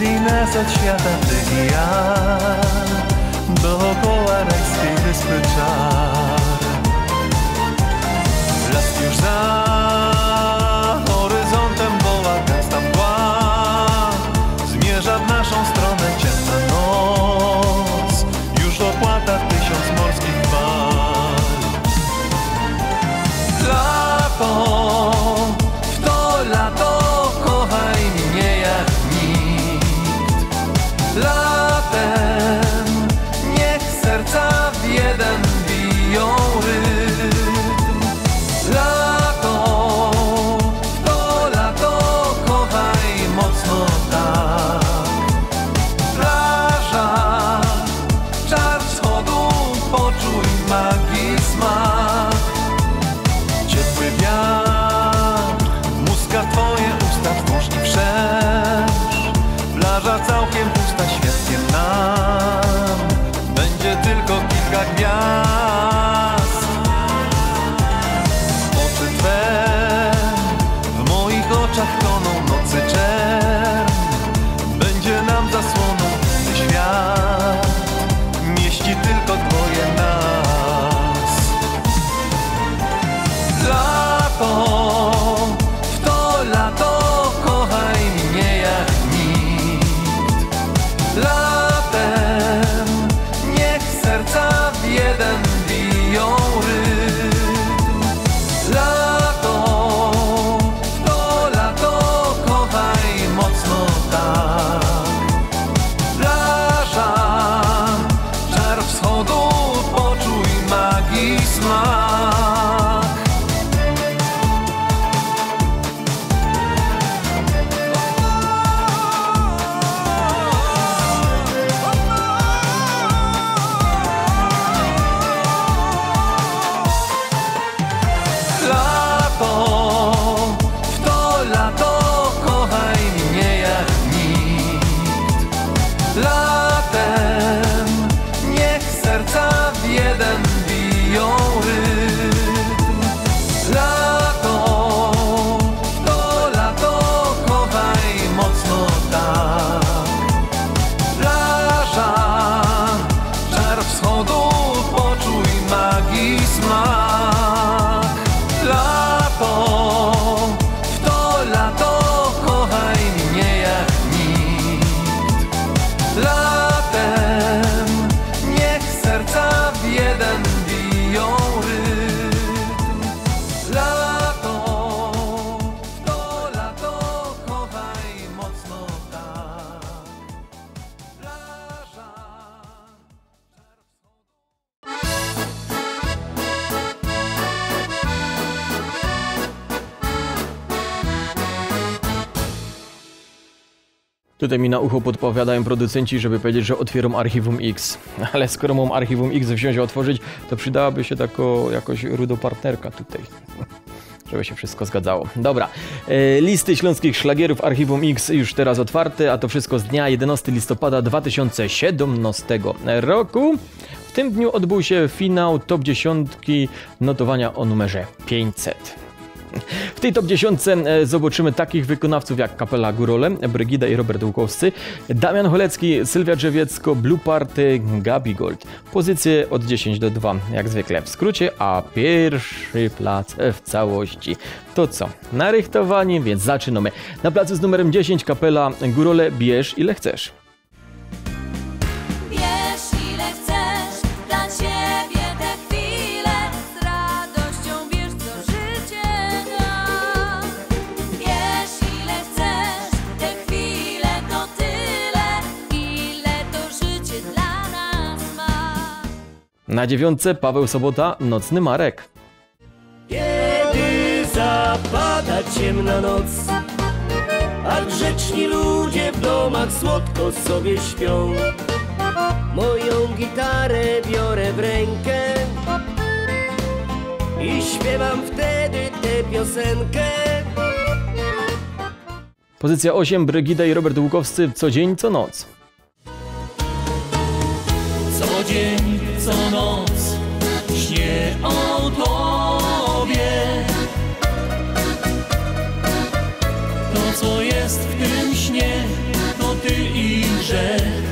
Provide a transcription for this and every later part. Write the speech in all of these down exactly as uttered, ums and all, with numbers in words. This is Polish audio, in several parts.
wizji nas od świata ty i ja. Dookoła rajskiej wyspy czar. Blask już za horyzontem woła gęsta mgła. Zmierza w naszą stronę ciemna noc. Już opłata tysiąc morskich fal. Lato, w to lato kochaj mnie jak nikt. Latem niech serca w jeden biją rytm. Lato, w to lato kochaj mocno tak. Plaża, czar wschodu, poczuj magii smak. Ciepły wiatr, muska w twoje usta wpuść i wszerz. Plaża całkiem pusta, świadkiem nam będzie tylko kilka gwiazd. Oczy twe w moich oczach toną nocy czerń. Będzie nam zasłoną, gdy świat mieści tylko dwoje nas. Lato, w to lato kochaj mnie jak nikt. Latem niech serca w jeden biją rytm. Lato, w to lato kochaj mocno tak. Plaża, czar wschodu, poczuj magii smak. Lato, w to lato kochaj mnie jak nikt. Latem niech serca w jeden biją rytm. Lato, w to lato kochaj mocno tak. Plaża, czar wschodu, poczuj magii smak. Lato, w to lato kochaj mnie jak nikt. Latem niech serca w jeden biją rytm. Lato, w to lato kochaj mocno tak. Plaża. Tutaj mi na ucho podpowiadają producenci, żeby powiedzieć, że otwieram Archiwum X. Ale skoro mam Archiwum X wziąć i otworzyć, to przydałaby się tako jakoś rudopartnerka tutaj. Żeby się wszystko zgadzało. Dobra, e, listy śląskich szlagierów Archiwum X już teraz otwarte, a to wszystko z dnia jedenastego listopada dwa tysiące siedemnastego roku. W tym dniu odbył się finał top dziesiątki notowania o numerze pięćset. W tej top dziesiątce zobaczymy takich wykonawców jak Kapela Górole, Brygida i Robert Łukowscy, Damian Cholecki, Sylwia Drzewiecko, Blue Party, Gabi Gold. Pozycje od dziesięć do dwa, jak zwykle w skrócie, a pierwszy plac w całości. To co? Narychtowani, więc zaczynamy. Na placu z numerem dziesięć Kapela Górole, Bierz ile chcesz. Na dziewiątce Paweł Sobota, Nocny Marek. Kiedy zapada ciemna noc, a grzeczni ludzie w domach słodko sobie śpią, moją gitarę biorę w rękę i śpiewam wtedy tę piosenkę. Pozycja osiem Brygida i Robert Łukowscy, Co dzień, co noc. Co dzień, co noc śnię o Tobie. To, co jest w tym śnie, to głupoty i grzech.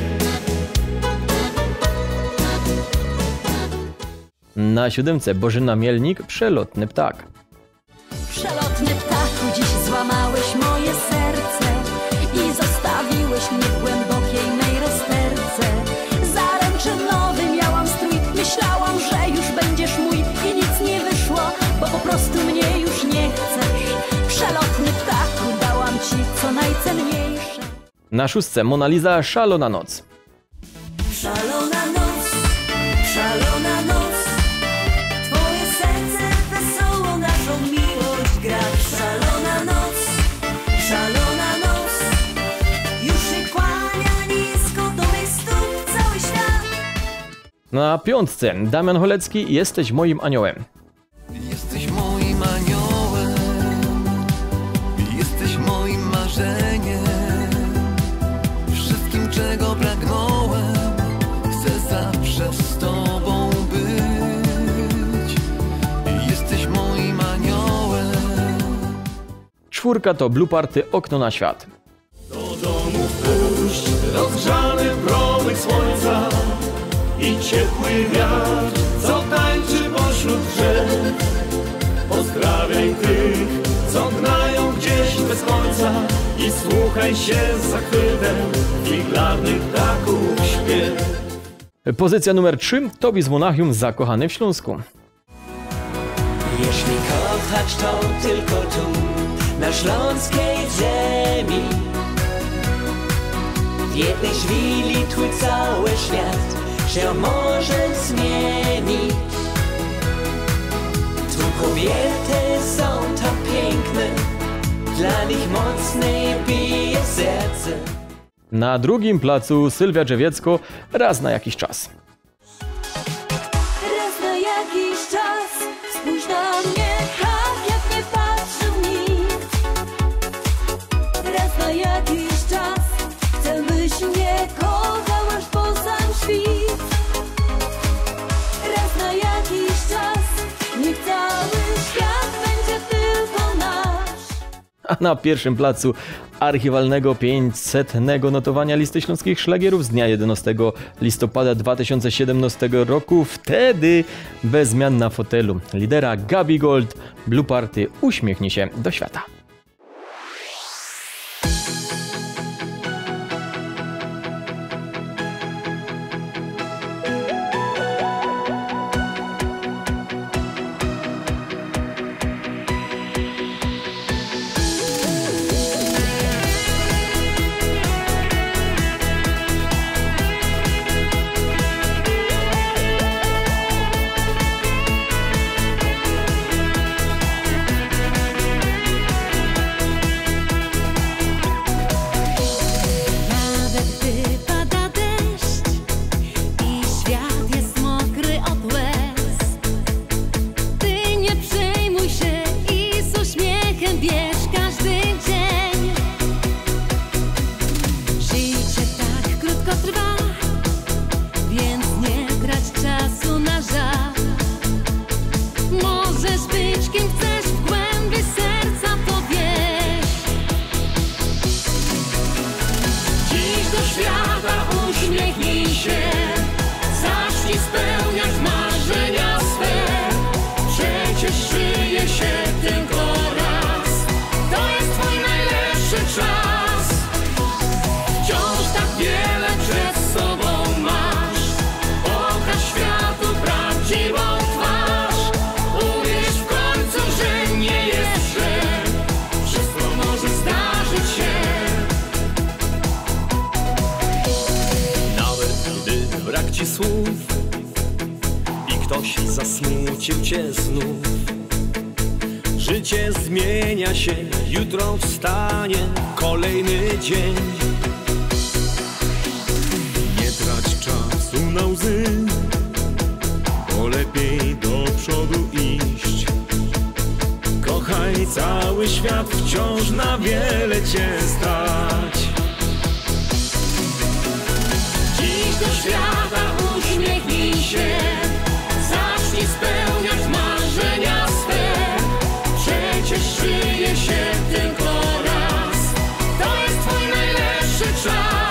Na siódemce Bożyna Mielnik, Przelotny ptak. Przelotny ptaku, dziś złamałeś moje serce i zostawiłeś mnie w głębokiej mej rozterce. Zaręczynowy miałam strój, myślałam, że już będziesz mój i nic nie wyszło, bo po prostu mnie już nie chcesz. Przelotny ptaku, dałam ci co najcenniejsze. Na szóstce Mona Lisa, Szalona noc. Szalona noc, szalona noc, twoje serce wesoło naszą miłość gra. Szalona noc, szalona noc, już się kłania nisko do mych stóp cały świat. Na piątce Damian Cholecki, Jesteś moim aniołem. Jesteś moim aniołem, jesteś moim marzeniem, wszystkim czego pragnąłem, chcę zawsze z tobą być. Jesteś moim aniołem. Czwórka to Blue Party, Okno na świat. Do domu wpuść rozgrzany promyk słońca i ciepły wiatr, co tańczy pośród drzew. Pozdrawiaj tych, co gnają gdzieś bez końca i słuchaj się z zachwytem figlarnych ptaków śpiew. Pozycja numer trzy, Tobi z Monachium, Zakochany w Śląsku. Jeśli kochać, to tylko tu, na śląskiej ziemi. W jednej chwili twój cały świat się może zmienić. Tu kobiety są tak piękne, dla nich mocniej bije serce. Na drugim placu Sylwia Drzewiecko, Raz na jakiś czas. Raz na jakiś czas spójrz na mnie tak, jak nie patrzył nikt. Raz na jakiś czas chcę, byś mnie kochał aż po sam świt. Raz na jakiś czas niech cały świat będzie tylko nasz. A na pierwszym placu archiwalnego pięćsetnego notowania listy śląskich szlagierów z dnia jedenastego listopada dwa tysiące siedemnastego roku, wtedy bez zmian na fotelu lidera Gabi Gold, Blue Party, Uśmiechnij się do świata. Słów i ktoś zasmucił cię znów. Życie zmienia się, jutro wstanie kolejny dzień. Nie trać czasu na łzy, bo lepiej do przodu iść. Kochaj cały świat, wciąż na wiele cię stać. Dziś do świata uśmiechnij się, zacznij spełniać marzenia swe. Przecież żyje się tylko raz, to jest twój najlepszy czas.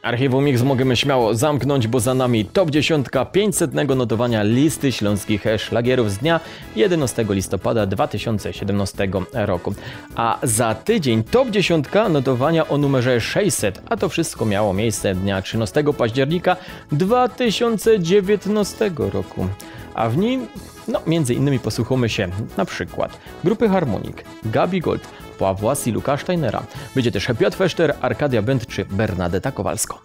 Archiwum X możemy śmiało zamknąć, bo za nami top dziesięć pięćsetnego notowania listy śląskich szlagierów z dnia jedenastego listopada dwa tysiące siedemnastego roku. A za tydzień top dziesięć notowania o numerze sześćset, a to wszystko miało miejsce dnia trzynastego października dwa tysiące dziewiętnastego roku. A w nim, no między innymi posłuchamy się na przykład grupy Harmonik, Gabi Gold, Pawła Siluka Steinera. Będzie też Piotr Feszter, Arkadia Band czy Bernadeta Kowalsko.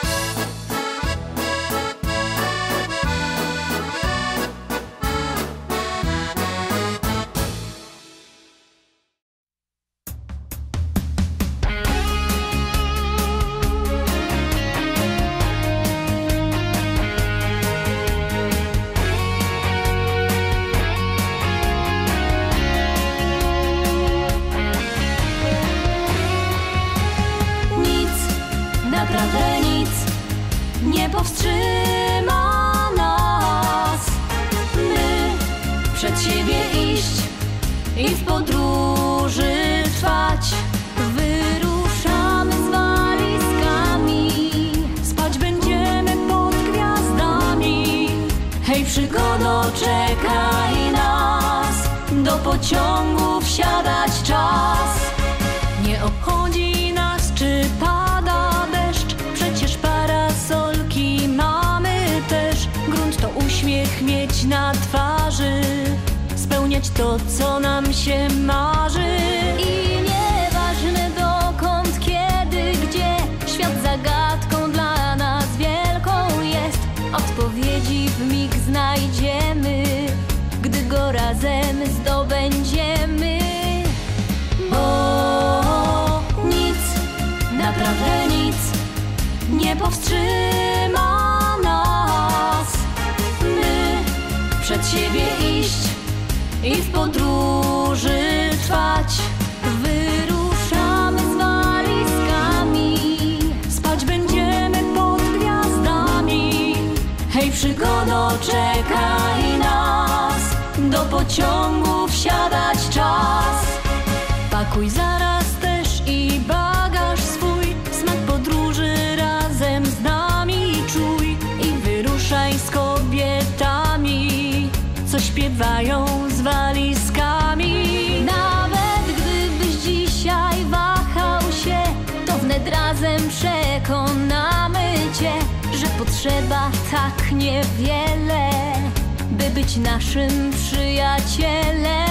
Naprawdę nic nie powstrzyma nas. My przed siebie iść i w podróży trwać. Wyruszamy z walizkami, spać będziemy pod gwiazdami. Hej, przygodo, czekaj nas, do pociągu wsiadać czas. Nie obchodzi nas, czy pada deszcz, przecież parasolki mamy też. Grunt to uśmiech mieć na twarzy, spełniać to, co nam się marzy. I nieważne dokąd, kiedy, gdzie, świat zagadką dla nas wielką jest. Odpowiedzi w mig znajdziemy, gdy go razem zdobędziemy. Bo nic, naprawdę nic nie powstrzyma nas. My przed siebie iść i w podróży trwać. Wyruszamy z walizkami, spać będziemy pod gwiazdami. Hej, przygodo, czekaj nas, do pociągu wsiadać czas. Pakuj zaraz też i bagaż swój, smak podróży razem z nami czuj. I wyruszaj z kobietami, co śpiewają z walizkami. Nawet gdybyś dzisiaj wahał się, to wnet razem przekonamy cię, że potrzeba tak niewiele, by być naszym przyjacielem.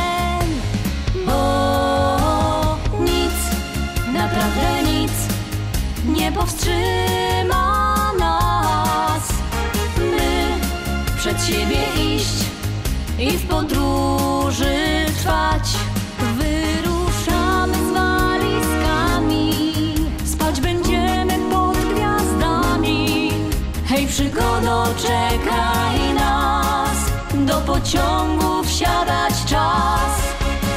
Bo nic, naprawdę nic nie powstrzyma nas. My przed siebie iść i w podróży trwać. Wyruszamy z walizkami, spać będziemy pod gwiazdami. Hej, przygodo, czekaj nas, do pociągu wsiadać czas.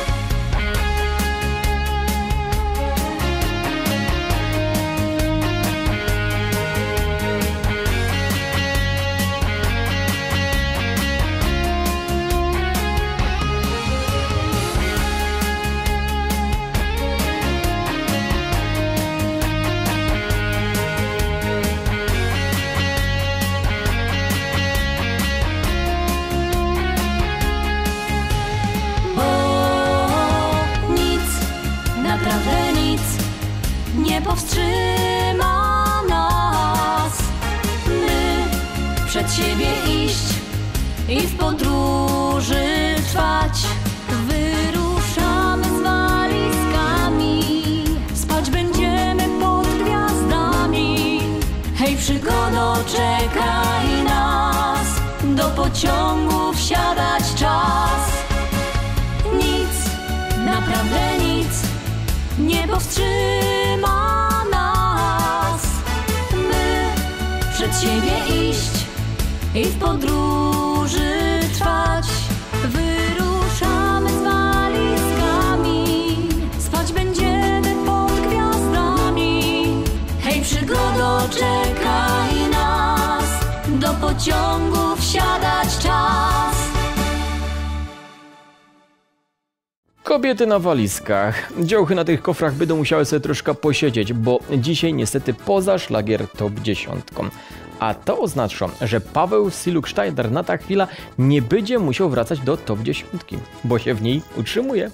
Nie powstrzyma nas. My przed siebie iść i w podróży trwać. Wyruszamy z walizkami, spać będziemy pod gwiazdami. Hej, przygodo, czekaj nas, do pociągu wsiadać czas. Nic, naprawdę nic nie powstrzyma nas. My przed siebie iść i w podróży trwać. Wyruszamy z walizkami, spać będziemy pod gwiazdami. Hej, przygodo, czekaj nas, do pociągu wsiadać czas. Kobiety na walizkach. Dziołchy na tych kofrach będą musiały sobie troszkę posiedzieć, bo dzisiaj niestety poza szlagier top dziesięć. A to oznacza, że Paweł Syluck-Steiner na ta chwila nie będzie musiał wracać do top dziesięć, bo się w niej utrzymuje.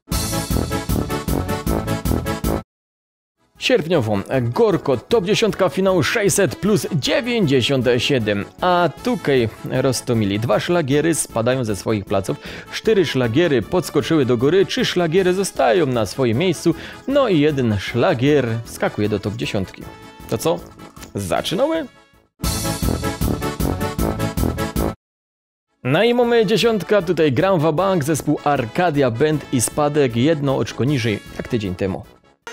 Sierpniową Gorko top dziesięć finału sześćset plus dziewięćdziesiąt siedem, a tutaj roztomili. Dwa szlagiery spadają ze swoich placów, cztery szlagiery podskoczyły do góry, trzy szlagiery zostają na swoim miejscu, no i jeden szlagier skakuje do top dziesięć. To co? Zaczynamy? No i mamy dziesiątka, tutaj Gram wa Bank, zespół Arcadia Band i spadek jedno oczko niżej jak tydzień temu.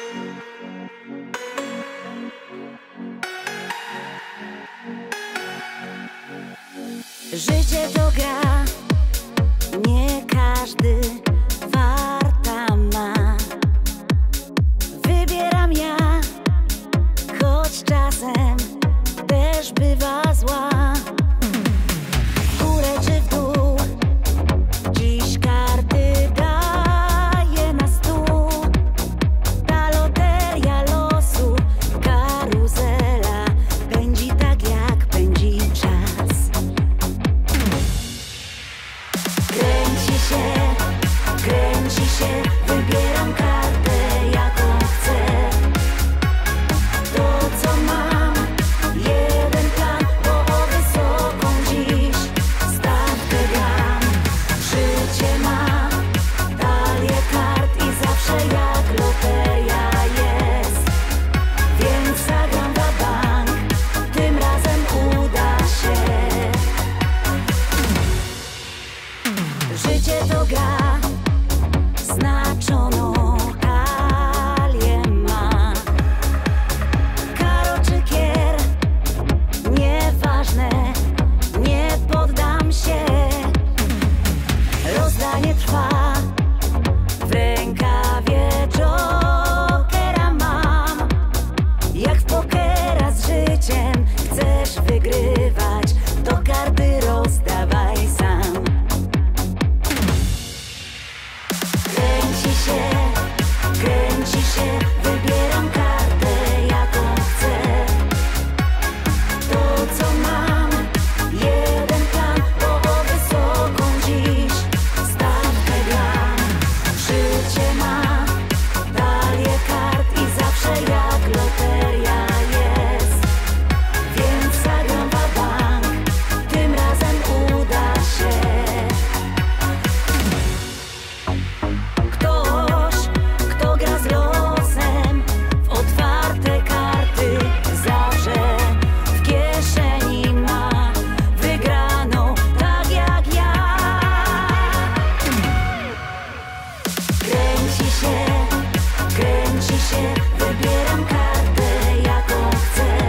Życie to gra, nie każdy warta ma. Wybieram ja, choć czasem też bywa zła. W górę czy w dół, dziś karty daje na stół. Ta loteria losu, karuzela pędzi tak jak pędzi czas. Kręci się, kręci się, wybieram kartę jaką chcę. To co mam, jeden plan, bo o wysoką dziś stawkę gram. Życie ma talię kart i zawsze jak loteria jest. Więc zagram wa bank, tym razem uda się. Życie to gra, znaczoną talię ma. Karo czy kier, nieważne, nie poddam się. Rozdanie trwa, w rękawie jokera mam. Jak w pokera z życiem chcesz wygrywać, to karty rozdawaj sam. Kręci się, kręci się, wybieram kartę jaką chcę. To co mam, jeden plan, bo o wysoką dziś stawkę gram. Życie ma talię kart i zawsze jak loteria jest. Więc zagram wa bank, tym razem uda się. Ktoś, kto gra z losem, w otwarte karty zawsze w kieszeni ma wygraną tak jak ja. Kręci się, kręci się, wybieram kartę jaką chcę.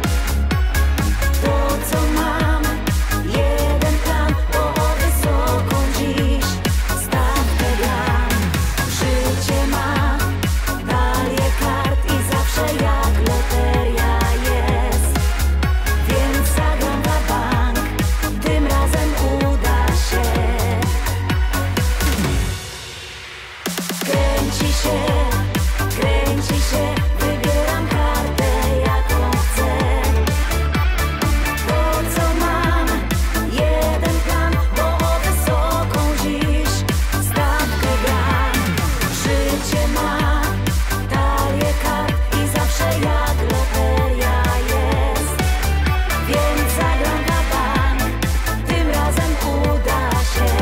To co mam, jeden plan, bo o wysoką dziś stawkę gram. Życie ma talię kart i zawsze jak loteria jest. Więc zagram wa bank, tym razem uda się. Kręci się, kręci się, wybieram kartę jaką chcę. To co mam, jeden plan, bo o wysoką dziś stawkę gram. Życie ma talię kart i zawsze jak loteria jest. Więc zagram wa bank, tym razem uda się.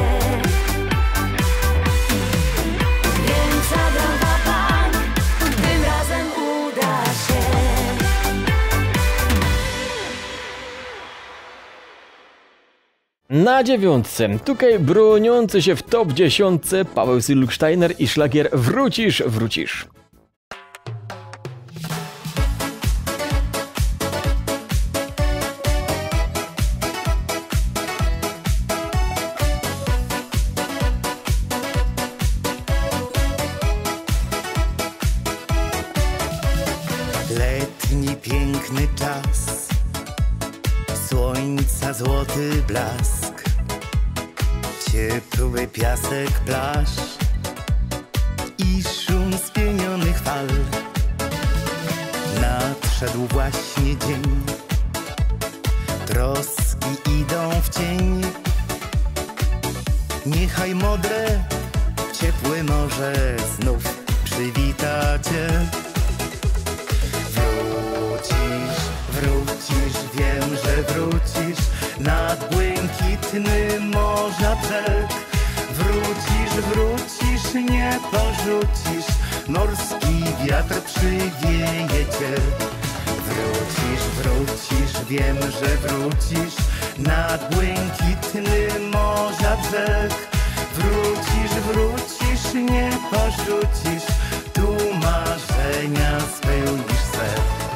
Więc zagram wa bank, tym razem uda się. Na dziewiątce, tutaj broniący się w top dziesięć Paweł Syluck-Steiner i szlagier Wrócisz, wrócisz. Letni piękny czas, słońca złoty blask, ciepły piasek plaż, i szum spienionych fal. Nadszedł właśnie dzień, troski idą w cień. Niechaj modre, ciepłe morze znów przywita cię. Wrócisz, wrócisz, wiem, że wrócisz nad błękitny morza brzeg. Wrócisz, wrócisz, nie porzucisz, morski wiatr przywieje cię. Wrócisz, wrócisz, wiem, że wrócisz nad błękitny morza brzeg. Wrócisz, wrócisz, nie porzucisz, tu marzenia spełnisz se.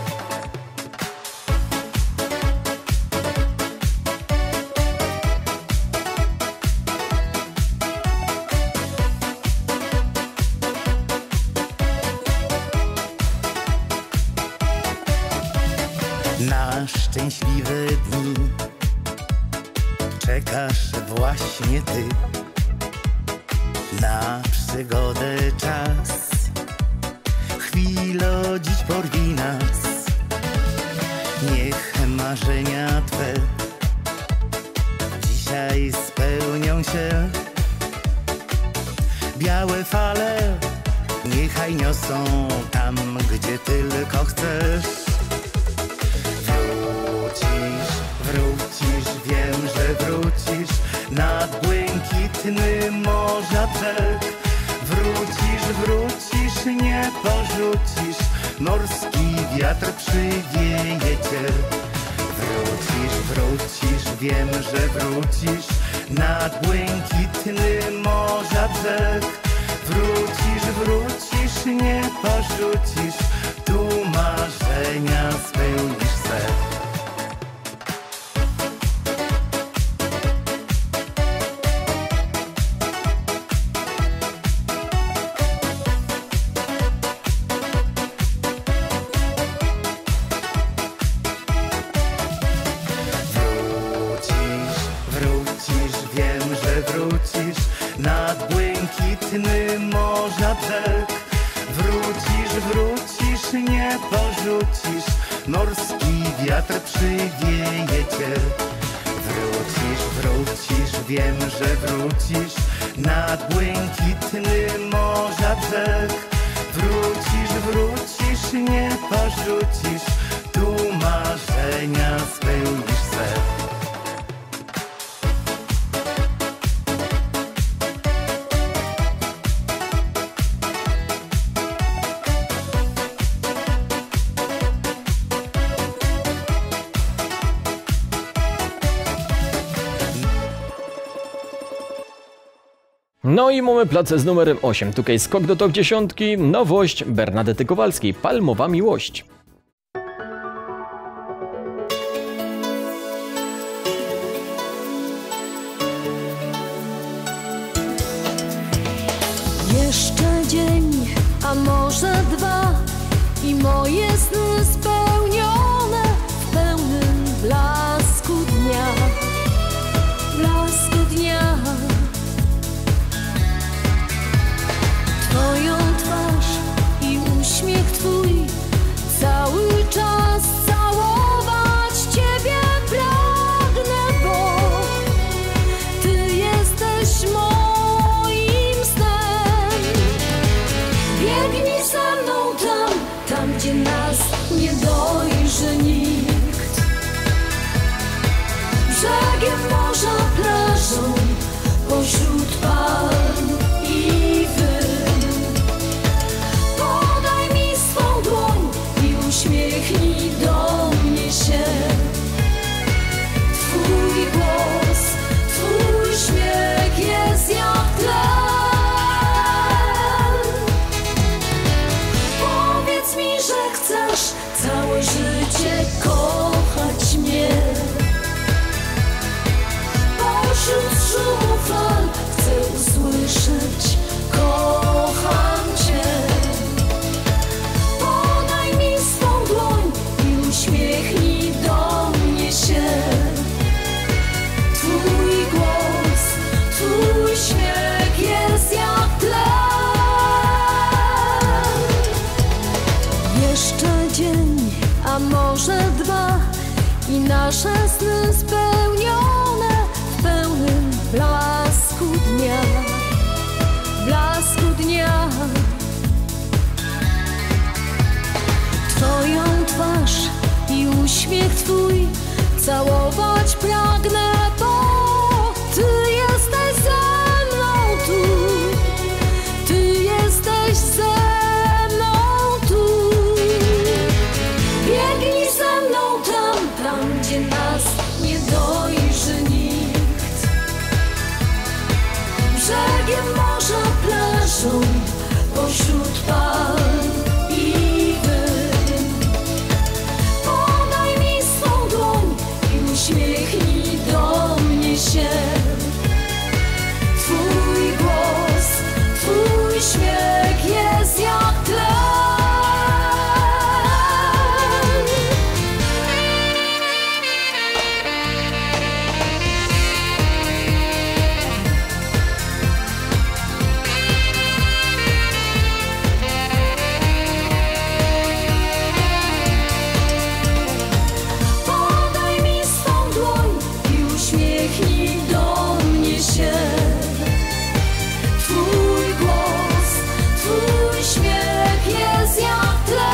Na szczęśliwe dni czekasz właśnie ty. Na przygodę czas, chwilo dziś porwij nas. Niech marzenia twe dzisiaj spełnią się. Białe fale niechaj niosą tam, gdzie tylko chcesz. Wrócisz, wrócisz, wiem, że wrócisz nad błękitny morza brzeg. Wrócisz, wrócisz, nie porzucisz, morski wiatr przywieje cię. Wrócisz, wrócisz, wiem, że wrócisz nad błękitny morza brzeg. Wrócisz, wrócisz, nie porzucisz, tu marzenia spełnisz se. Wrócisz nad błękitny morza brzeg. Wrócisz, wrócisz, nie porzucisz, morski wiatr przywieje cię. Wrócisz, wrócisz, wiem, że wrócisz nad błękitny morza brzeg. Wrócisz, wrócisz, nie porzucisz, tu marzenia spełnisz se. No i mamy placę z numerem osiem. Tutaj skok do top dziesiątki. Nowość Bernadety Kowalskiej. Palmowa miłość. Jeszcze dzień, a może dwa i moje sny spełnione w pełnym blasku dnia. Blasku dnia. Twoją twarz i uśmiech twój, cały czas całować ciebie pragnę, bo ty jesteś moim snem. Biegnij ze mną tam, tam gdzie nas nie dojrzy nikt. Brzegiem morza, plażą, pośród palm i wyn. Podaj mi swą dłoń i uśmiechnij do mnie się. Twój głos, twój śmiech jest jak tlen. Powiedz mi, że chcesz całe życie kochać mnie. Pośród szumu fal chcę nasze sny spełnione w pełnym blasku dnia, blasku dnia. Twoją twarz i uśmiech twój całować pragnę, bo ty jesteś ze mną tu, ty jesteś ze mną tu. Biegnij ze mną tam, tam gdzie nas nie dojrzy nikt. Brzegiem morza, plażą, pośród palm i wyn. Podaj mi swą dłoń i uśmiechnij do mnie się. Twój głos, twój śmiech jest jak tlen. Podaj mi swą dłoń i uśmiechnij do mnie się. Twój głos, twój śmiech jest jak tlen.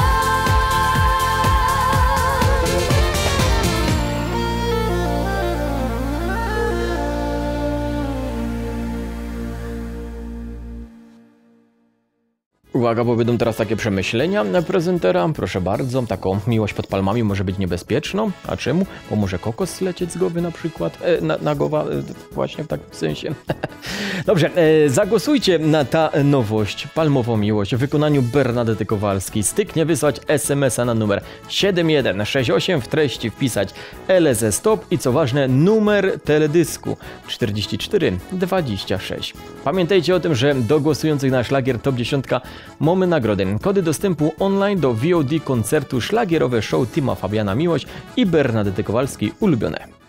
Uwaga, bo będą teraz takie przemyślenia prezentera. Proszę bardzo, taką miłość pod palmami może być niebezpieczną. A czemu? Bo może kokos lecieć z głowy na przykład. E, na, na głowa, e, właśnie w takim sensie. Dobrze, e, zagłosujcie na ta nowość, palmową miłość w wykonaniu Bernadety Kowalskiej. Styknie wysłać es em es a na numer siedem jeden sześć osiem, w treści wpisać el es e stop i co ważne numer teledysku czterdzieści cztery dwadzieścia sześć. Pamiętajcie o tym, że do głosujących na szlagier Top dziesięć mamy nagrody. Kody dostępu online do V O D koncertu szlagierowe show Tima Fabiana Miłość i Bernadety Kowalskiej Ulubione.